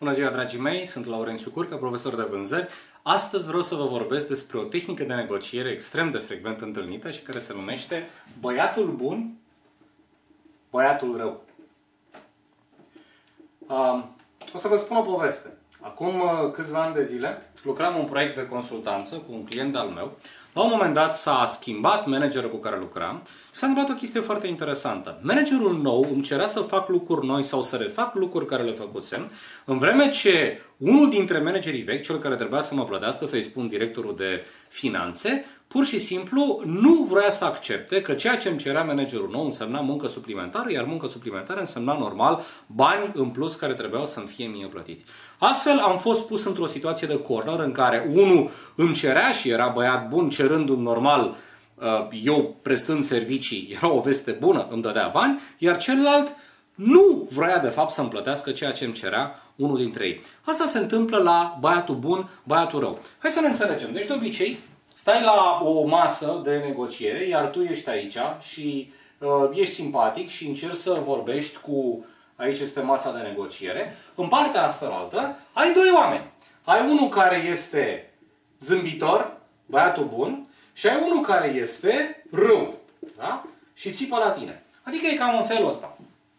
Bună ziua, dragii mei, sunt Laurențiu Curcă, profesor de vânzări. Astăzi vreau să vă vorbesc despre o tehnică de negociere extrem de frecvent întâlnită și care se numește băiatul bun, băiatul rău. O să vă spun o poveste. Acum câțiva ani de zile lucram un proiect de consultanță cu un client al meu. La un moment dat s-a schimbat managerul cu care lucram și s-a întâmplat o chestie foarte interesantă. Managerul nou îmi cerea să fac lucruri noi sau să refac lucruri care le făcusem, în vreme ce unul dintre managerii vechi, cel care trebuia să mă plătească, să-i spun directorul de finanțe, pur și simplu nu vrea să accepte că ceea ce îmi cerea managerul nou însemna muncă suplimentară, iar muncă suplimentară însemna normal bani în plus care trebuiau să-mi fie mie plătiți. Astfel am fost pus într-o situație de corner în care unul îmi cerea și era băiat bun, cerându-mi normal, eu prestând servicii, era o veste bună, îmi dădea bani, iar celălalt nu vrea de fapt să-mi plătească ceea ce îmi cerea unul dintre ei. Asta se întâmplă la băiatul bun, băiatul rău. Hai să ne înțelegem. Deci de obicei stai la o masă de negociere, iar tu ești aici și ești simpatic și încerci să vorbești cu, aici este masa de negociere. În partea asta ai doi oameni. Ai unul care este zâmbitor, băiatul bun, și ai unul care este rău. Da? Și țipă la tine. Adică e cam în felul ăsta.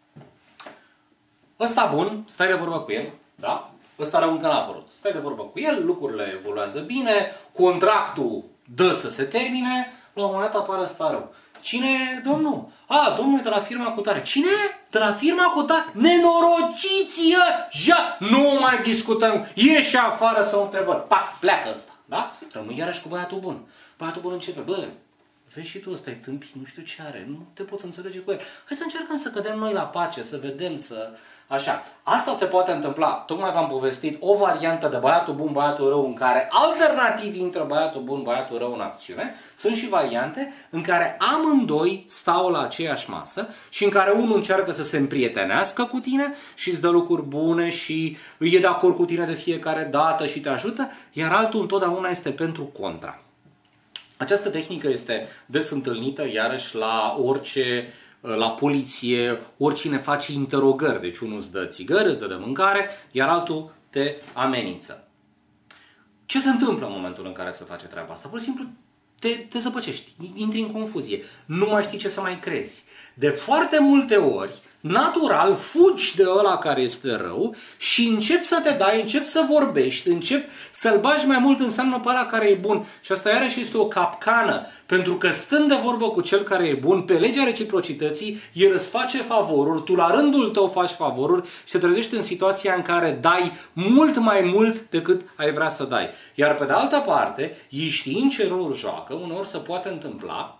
Ăsta bun, stai de vorbă cu el, da? Ăsta rău încă n-a apărut. Stai de vorbă cu el, lucrurile evoluează bine, contractul dă să se termine, la un moment dat apare ăsta rău. Cine e domnul? Domnul e de la firma cu tare. Cine? De la firma cu tare? Nenorociție! Ja! Nu mai discutăm! Ieși afară să nu te văd. Pac, pleacă ăsta. Da? Rămâi iarăși cu băiatul bun. Băiatul bun începe. Bă, vezi și tu, ăsta e tâmpit, nu știu ce are, nu te poți înțelege cu el. Hai să încercăm să cădem noi la pace, să vedem, să... Așa. Asta se poate întâmpla, tocmai v-am povestit, o variantă de băiatul bun, băiatul rău, în care alternativ intră băiatul bun, băiatul rău în acțiune. Sunt și variante în care amândoi stau la aceeași masă și în care unul încearcă să se împrietenească cu tine și îți dă lucruri bune și e de acord cu tine de fiecare dată și te ajută, iar altul întotdeauna este pentru contra. Această tehnică este des întâlnită iarăși la orice, la poliție, oricine face interogări. Deci unul îți dă țigări, îți dă de mâncare, iar altul te amenință. Ce se întâmplă în momentul în care se face treaba asta? Pur și simplu te zăpăcești, intri în confuzie, nu mai știi ce să mai crezi. De foarte multe ori, natural, fugi de ăla care este rău și începi să te dai, începi să vorbești, începi să-l bagi mai mult în seamnă pe ăla care e bun. Și asta iarăși este o capcană, pentru că stând de vorbă cu cel care e bun, pe legea reciprocității, el îți face favoruri, tu la rândul tău faci favoruri și te trezești în situația în care dai mult mai mult decât ai vrea să dai. Iar pe de altă parte, ei știind ce roluri joacă, uneori se poate întâmpla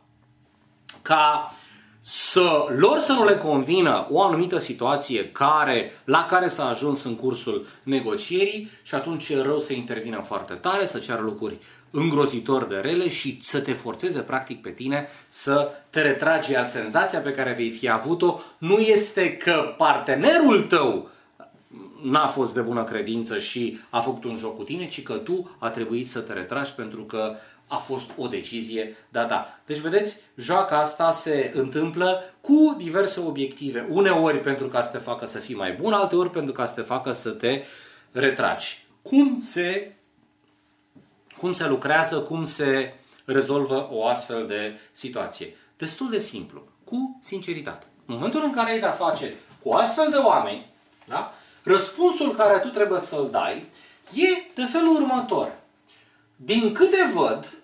ca lor să nu le convină o anumită situație la care s-a ajuns în cursul negocierii și atunci e rău să intervină foarte tare, să ceară lucruri îngrozitor de rele și să te forțeze practic pe tine să te retragi, iar senzația pe care vei fi avut-o nu este că partenerul tău n-a fost de bună credință și a făcut un joc cu tine, ci că tu a trebuit să te retragi pentru că a fost o decizie da. Deci, vedeți, joaca asta se întâmplă cu diverse obiective. Uneori pentru ca să te facă să fii mai bun, alteori pentru ca să te facă să te retragi. Cum se lucrează, cum se rezolvă o astfel de situație? Destul de simplu, cu sinceritate. În momentul în care ai de-a face cu astfel de oameni, da? Răspunsul care tu trebuie să-l dai e de felul următor. Din câte văd,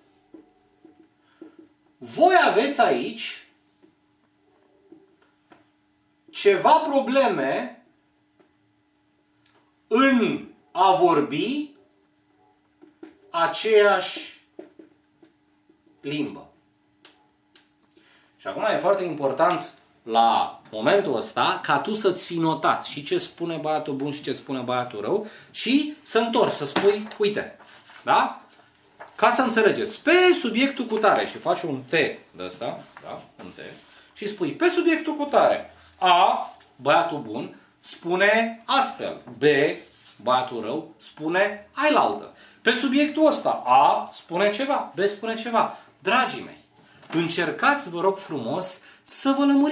voi aveți aici ceva probleme în a vorbi aceeași limbă. Și acum e foarte important la momentul ăsta ca tu să-ți fi notat și ce spune băiatul bun și ce spune băiatul rău și să întorci, să spui, uite, da? Ca să înțelegeți, pe subiectul cu tare și faci un T de ăsta, da? Un T, și spui, pe subiectul cu tare, A, băiatul bun, spune astfel, B, băiatul rău, spune ailaltă. Pe subiectul ăsta, A spune ceva, B spune ceva. Dragii mei, încercați, vă rog frumos, să vă lămuriți,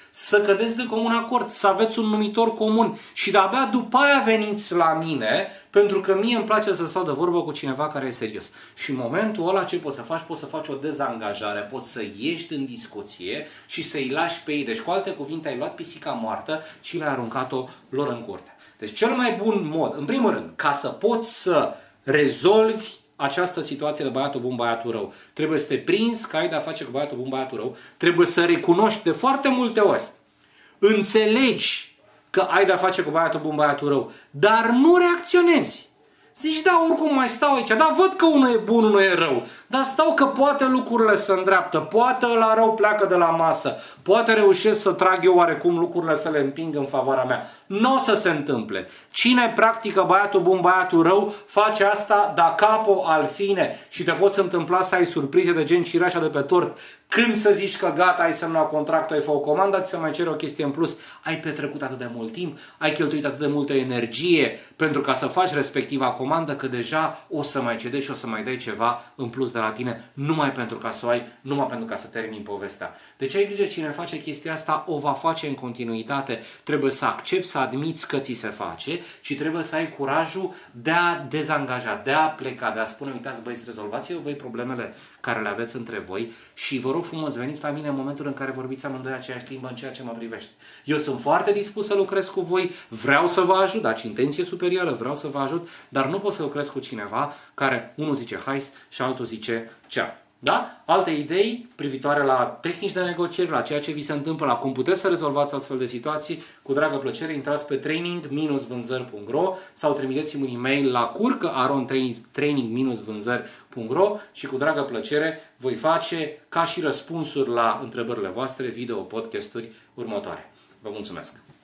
să cădeți de comun acord, să aveți un numitor comun și de-abia după aia veniți la mine, pentru că mie îmi place să stau de vorbă cu cineva care e serios. Și în momentul ăla ce poți să faci? Poți să faci o dezangajare, poți să ieși din discuție și să-i lași pe ei. Deci cu alte cuvinte ai luat pisica moartă și le-ai aruncat-o lor în curte. Deci cel mai bun mod, în primul rând, ca să poți să rezolvi această situație de băiatul bun, băiatul rău, trebuie să te prinzi că ai de-a face cu băiatul bun, băiatul rău, trebuie să recunoști de foarte multe ori, înțelegi că ai de-a face cu băiatul bun, băiatul rău, dar nu reacționezi. Zici, da, oricum mai stau aici, da, văd că unul e bun, unul e rău, dar stau că poate lucrurile se îndreaptă, poate ăla rău pleacă de la masă, poate reușesc să trag eu oarecum lucrurile să le împing în favoarea mea. Nu o să se întâmple. Cine practică băiatul bun, băiatul rău, face asta da capo al fine și te poți întâmpla să ai surprize de gen cireașa de pe tort. Când să zici că gata, ai semnat contractul, ai făcut o comandă, ți se mai cere o chestie în plus, ai petrecut atât de mult timp, ai cheltuit atât de multă energie pentru ca să faci respectiva comandă, că deja o să mai cedezi și o să mai dai ceva în plus de la tine, numai pentru ca să o ai, numai pentru ca să termini povestea. Deci ai grijă, cine face chestia asta o va face în continuitate. Trebuie să accepti, să admiți că ți se face și trebuie să ai curajul de a dezangaja, de a pleca, de a spune, uitați băieți, rezolvați-vă voi problemele care le aveți între voi și vă rog frumos, veniți la mine în momentul în care vorbiți amândoi aceeași limbă în ceea ce mă privește. Eu sunt foarte dispus să lucrez cu voi, vreau să vă ajut, dați intenție superioară, vreau să vă ajut, dar nu pot să lucrez cu cineva care unul zice hais și altul zice cea. Da? Alte idei privitoare la tehnici de negocieri, la ceea ce vi se întâmplă, la cum puteți să rezolvați astfel de situații, cu dragă plăcere intrați pe training-vânzări.ro sau trimiteți-mi un e-mail la curcă@training-vânzări.ro și cu dragă plăcere voi face ca și răspunsuri la întrebările voastre video podcasturi următoare. Vă mulțumesc!